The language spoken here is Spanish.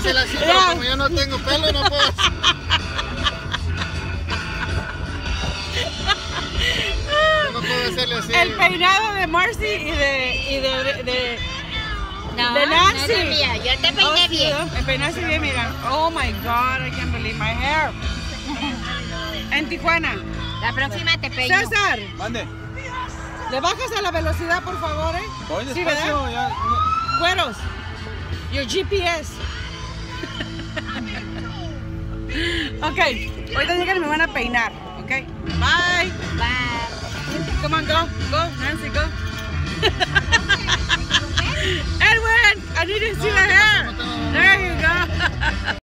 hacerle así, pero como yo no tengo pelo, no puedo hacer. No puedo hacerle así. El peinado de Marcy y de Nancy. No es el mío, yo te peiné bien. El peinado así bien, mira. Oh my God, I can't believe my hair. En Tijuana. La próxima te peino. César, Mande. ¿le bajas a la velocidad, por favor, Voy Sí, despacio, ¿verdad? ya. Güeros, your GPS. Ok, ahorita llegan y me van a peinar, ok? Bye. Bye. Come on, go, Nancy, go. Edwin, I need to see my hair. There you go.